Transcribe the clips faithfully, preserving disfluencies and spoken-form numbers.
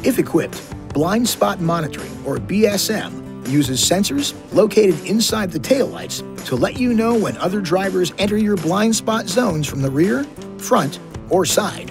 If equipped, blind spot monitoring, or B S M, uses sensors located inside the taillights to let you know when other drivers enter your blind spot zones from the rear, front, or side.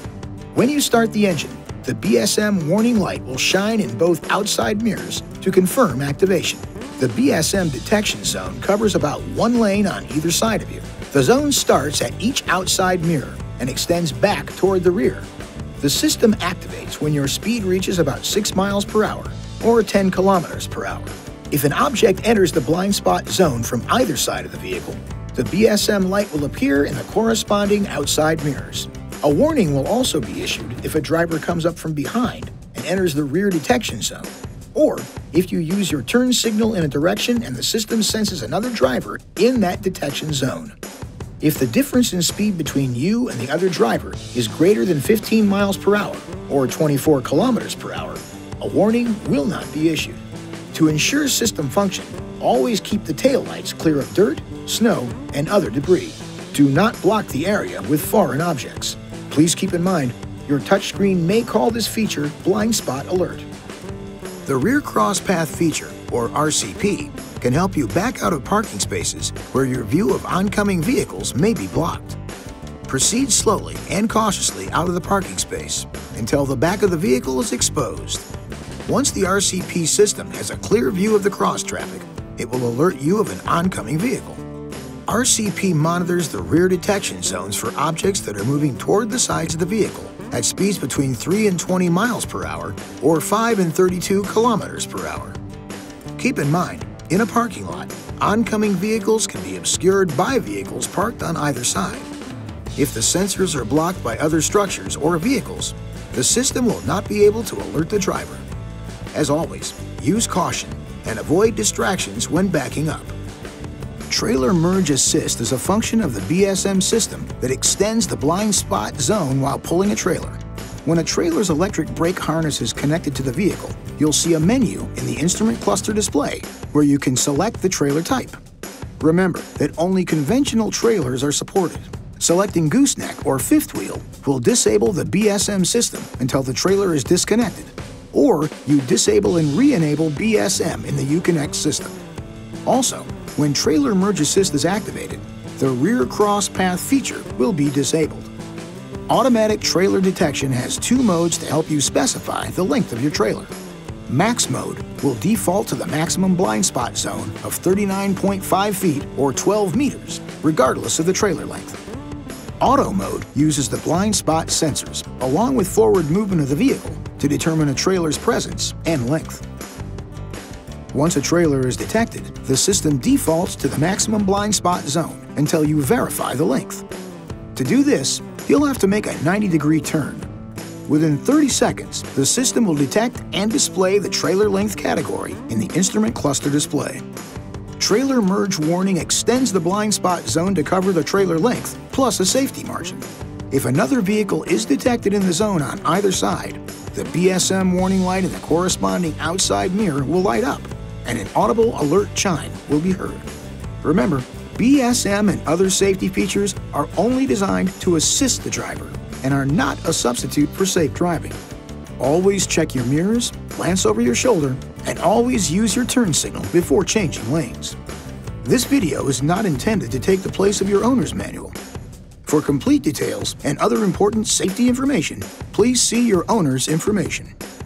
When you start the engine, the B S M warning light will shine in both outside mirrors to confirm activation. The B S M detection zone covers about one lane on either side of you. The zone starts at each outside mirror and extends back toward the rear. The system activates when your speed reaches about six miles per hour or ten kilometers per hour. If an object enters the blind spot zone from either side of the vehicle, the B S M light will appear in the corresponding outside mirrors. A warning will also be issued if a driver comes up from behind and enters the rear detection zone, or if you use your turn signal in a direction and the system senses another driver in that detection zone. If the difference in speed between you and the other driver is greater than fifteen miles per hour or twenty-four kilometers per hour, a warning will not be issued. To ensure system function, always keep the taillights clear of dirt, snow, and other debris. Do not block the area with foreign objects. Please keep in mind, your touchscreen may call this feature Blind Spot Alert. The Rear Cross Path feature, or R C P, can help you back out of parking spaces where your view of oncoming vehicles may be blocked. Proceed slowly and cautiously out of the parking space until the back of the vehicle is exposed. Once the R C P system has a clear view of the cross traffic, it will alert you of an oncoming vehicle. R C P monitors the rear detection zones for objects that are moving toward the sides of the vehicle at speeds between three and twenty miles per hour or five and thirty-two kilometers per hour. Keep in mind, in a parking lot, oncoming vehicles can be obscured by vehicles parked on either side. If the sensors are blocked by other structures or vehicles, the system will not be able to alert the driver. As always, use caution and avoid distractions when backing up. Trailer Merge Assist is a function of the B S M system that extends the blind spot zone while pulling a trailer. When a trailer's electric brake harness is connected to the vehicle, you'll see a menu in the instrument cluster display where you can select the trailer type. Remember that only conventional trailers are supported. Selecting gooseneck or fifth wheel will disable the B S M system until the trailer is disconnected, or you disable and re-enable B S M in the Uconnect system. Also, when Trailer Merge Assist is activated, the Rear Cross Path feature will be disabled. Automatic trailer detection has two modes to help you specify the length of your trailer. Max mode will default to the maximum blind spot zone of thirty-nine point five feet or twelve meters, regardless of the trailer length. Auto mode uses the blind spot sensors, along with forward movement of the vehicle, to determine a trailer's presence and length. Once a trailer is detected, the system defaults to the maximum blind spot zone until you verify the length. To do this, you'll have to make a ninety degree turn. Within thirty seconds, the system will detect and display the trailer length category in the instrument cluster display. Trailer Merge Warning extends the blind spot zone to cover the trailer length, plus a safety margin. If another vehicle is detected in the zone on either side, the B S M warning light in the corresponding outside mirror will light up, and an audible alert chime will be heard. Remember, B S M and other safety features are only designed to assist the driver and are not a substitute for safe driving. Always check your mirrors, glance over your shoulder, and always use your turn signal before changing lanes. This video is not intended to take the place of your owner's manual. For complete details and other important safety information, please see your owner's information.